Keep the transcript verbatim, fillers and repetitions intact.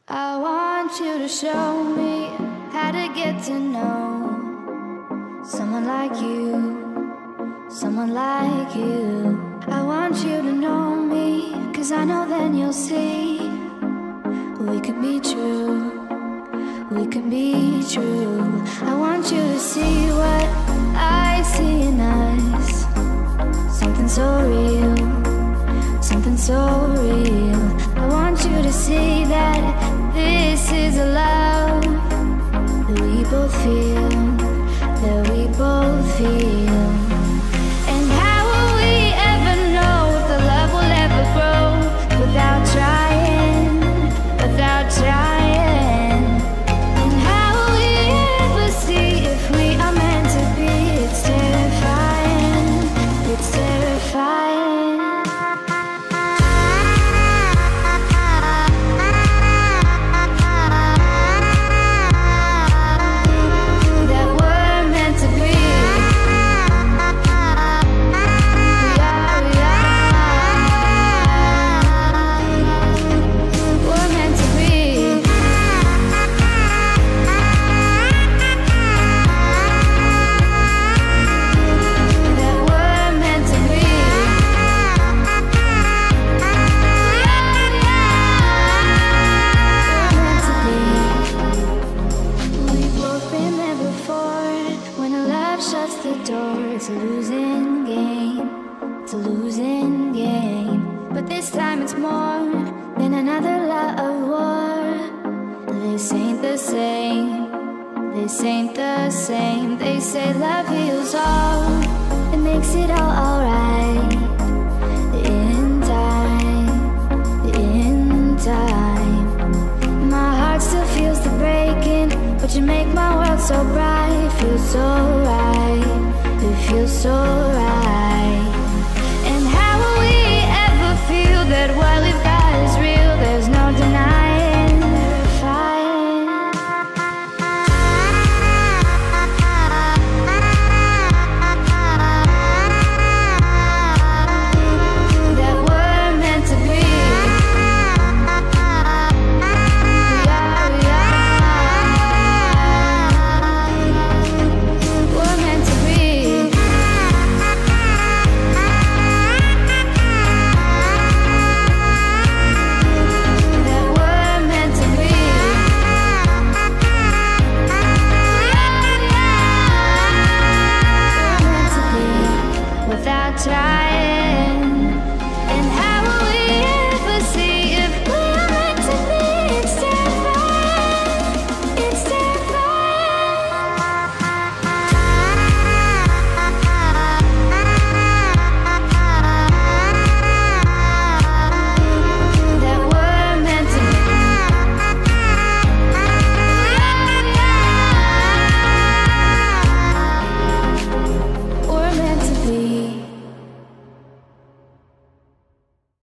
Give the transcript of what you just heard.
I want you to show me how to get to know someone like you, someone like you. I want you to know me, 'cause I know then you'll see we could be true, we could be true. I want you to see what I see in us, something so real, something so real. I want you to see that this is a love that we both feel, that we both feel. And how will we ever know if the love will ever grow without trying, without trying? And how will we ever see if we are meant to be? It's terrifying, it's terrifying. Shuts the door, it's a losing game, it's a losing game. But this time it's more than another love war. This ain't the same, this ain't the same. They say love heals all, it makes it all alright. In time, in time. My heart still feels the breaking, but you make my world so bright. It feels so right, it feels so right.